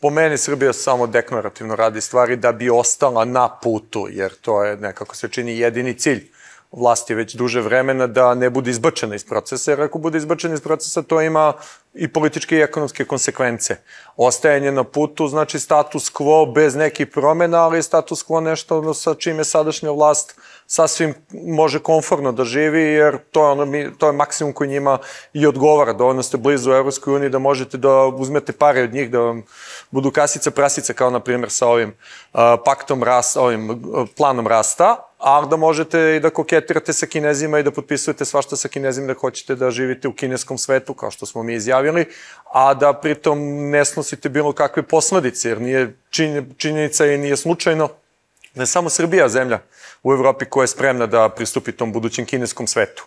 Po meni Srbija samo deklarativno radi stvari da bi ostala na putu, jer to je nekako se čini jedini cilj vlasti već duže vremena da ne bude izbačena iz procesa, jer ako bude izbačena iz procesa to ima i političke i ekonomske konsekvence. Ostajanje na putu znači status quo bez nekih promena, ali status quo nešto sa čime sadašnja vlast sasvim može komfortno da živi, jer to je maksimum koji njima i odgovara. Dovoljno ste blizu Evropskoj uniji da možete da uzmete pare od njih, da vam budu kasica prasica, kao na primjer sa ovim paktom rasta, ovim planom rasta, ali da možete i da koketirate sa Kinezima i da potpisujete svašta sa Kinezima, da hoćete da živite u kineskom svetu, kao što smo mi izjavili, a da pritom ne snosite bilo kakve posledice, jer nije činjenica i nije slučajno da je samo Srbija zemlja u Evropi koja je spremna da pristupi tom budućem kineskom svetu.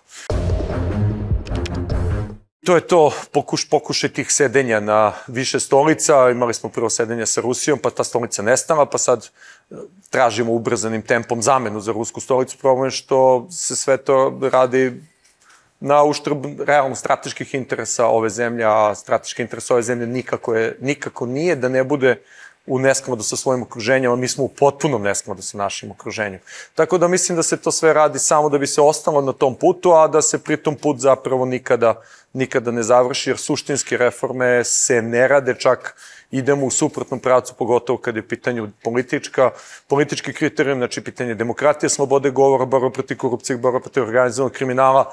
To je to pokušaj tih sedenja na više stolica. Imali smo prvo sedenje sa Rusijom, pa ta stolica nestala, pa sad tražimo ubrzanim tempom zamenu za rusku stolicu. Problem je što se sve to radi na uštrb realno strateških interesa ove zemlje, a strateški interes ove zemlje nikako nije da ne bude u neskladu sa svojim okruženjem, a mi smo u potpunom neskladu sa našim okruženjem. Tako da mislim da se to sve radi samo da bi se ostalo na tom putu, a da se pri tom put zapravo nikada ne završi, jer suštinske reforme se ne rade, čak idemo u suprotnom pravcu, pogotovo kad je pitanju politički kriterijum, znači pitanje demokratije, slobode govora, borba protiv korupcije, borba protiv organizovanog kriminala.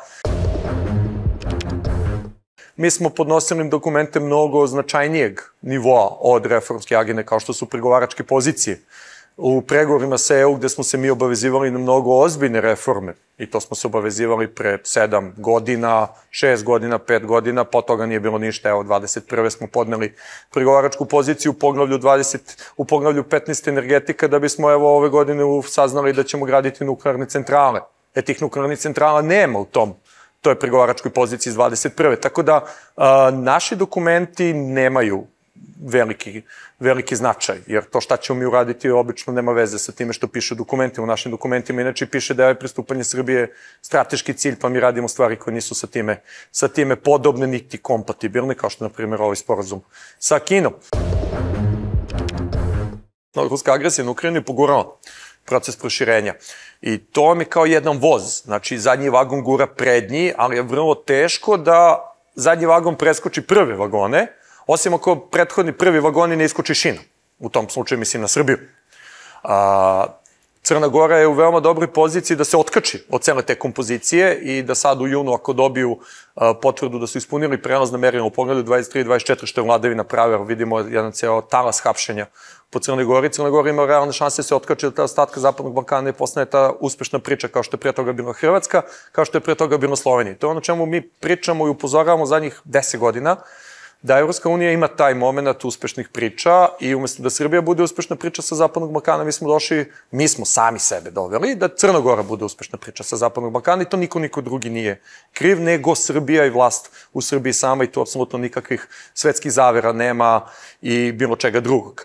Mi smo podnosili dokumente mnogo značajnijeg nivoa od reformske agende, kao što su pregovaračke pozicije. U pregovorima sa EU, gde smo se mi obavezivali na mnogo ozbiljne reforme, i to smo se obavezivali pre 7 godina, 6 godina, 5 godina, po toga nije bilo ništa. Evo, 21. smo podneli pregovaračku poziciju u poglavlju 15 energetika, da bismo ove godine saznali da ćemo graditi nuklearne centrale. Tih nuklearnih centrala nema u toj pregovaračkoj poziciji iz 21. Tako da naši dokumenti nemaju veliki značaj, jer to šta ćemo mi uraditi obično nema veze sa time što piše u dokumentima. U našim dokumentima inače piše da je pristupanje Srbije strateški cilj, pa mi radimo stvari koje nisu sa time podobne niti kompatibilne, kao što je, na primjer, ovaj sporazum sa Kinom. Ruska agresija na Ukrajinu je pogurala proces proširenja. I to vam je kao jedan voz. Znači, zadnji vagon gura prednji, ali je vrlo teško da zadnji vagon preskoči prve vagone, osim ako prethodni prvi vagoni ne iskoči šina. U tom slučaju mislim na Srbiju. Crna Gora je u veoma dobroj poziciji da se otkači od cele te kompozicije i da sad u junu, ako dobiju potvrdu da su ispunili prelazna merila u pogledu 23 i 24, što je vladavina prava, vidimo jedan ceo talas hapšenja po Crnoj Gori. Crna Gora ima realne šanse da se otkače od ta ostatka Zapadnog Balkana i postane ta uspešna priča, kao što je pre toga bila Hrvatska, kao što je pre toga bila Slovenija. To je ono čemu mi pričamo i upozoravamo zadnjih 10 godina, da Evropska unija ima taj moment uspešnih priča i umesto da Srbija bude uspešna priča sa Zapadnog Balkana, mi smo sami sebe doveli da Crna Gora bude uspešna priča sa Zapadnog Balkana i to niko drugi nije kriv, nego Srbija i vlast u Srbiji sama, i tu apsolutno nikakvih svetskih zavera nema i bilo čega drugog.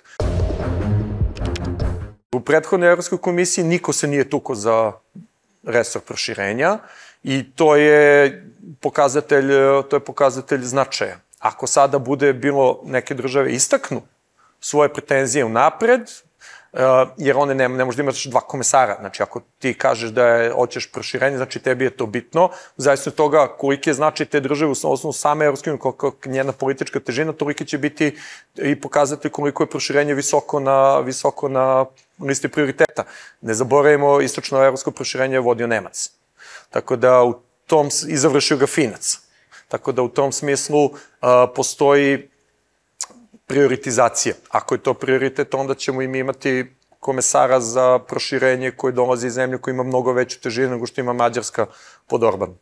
U prethodnoj Evropskoj komisiji niko se nije tukao za resor proširenja i to je pokazatelj značaja. Ako sada bude bilo neke države istaknu svoje pretenzije unapred, jer one ne može da imaš dva komesara. Znači, ako ti kažeš da hoćeš proširenje, znači tebi je to bitno. Zavisno od toga koliki je značaj te države u osnovu same Evropske unije, koliko njena politička težina, toliki će biti i pokazati koliko je proširenje visoko na listi prioriteta. Ne zaboravimo, istočno evropsko proširenje je vodio Nemac. Tako da i završio ga Finac. Tako da u tom smislu postoji prioritizacija. Ako je to prioritet, onda ćemo i mi imati komesara za proširenje koji dolazi iz zemlje koja ima mnogo veću težinu nego što ima Mađarska pod Orbanom.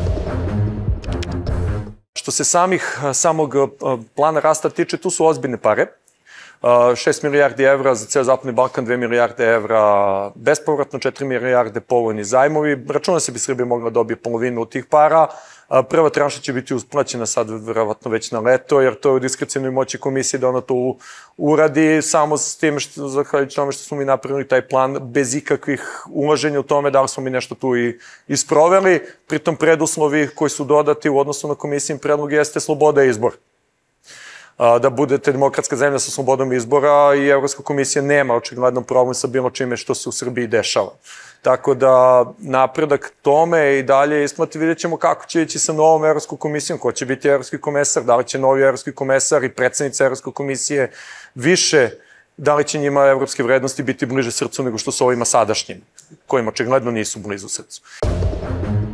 Što se samog plana rasta tiče, tu su ozbiljne pare. 6 milijardi evra za ceo Zapadni Balkan, 2 milijarde evra bespovratno, 4 milijarde povoljni zajmovi. Računa se bi Srbija mogla dobije polovinu od tih para. Prva tranša će biti usplaćena sad verovatno već na leto, jer to je u diskrecionoj moći komisije da ona to uradi, samo s tim zahvaljujući tome što smo mi napravili taj plan bez ikakvih ulaženja u tome da li smo mi nešto tu i isproveli. Pritom preduslovi koji su dodati u odnosu na komisijin predlog jeste sloboda i izbor. da budete demokratska zemlja sa slobodom izbora i Evropska komisija nema očigledno problem sa bilo čime što se u Srbiji dešava. Tako da napredak tome i dalje isplati, vidjet ćemo kako će ići sa novom Evropskom komisijom, ko će biti evropski komesar, da li će novi evropski komesar i predsednica Evropske komisije više, da li će njima evropske vrednosti biti bliže srcu nego što su ovima sadašnjim, kojima očigledno nisu blizu srcu.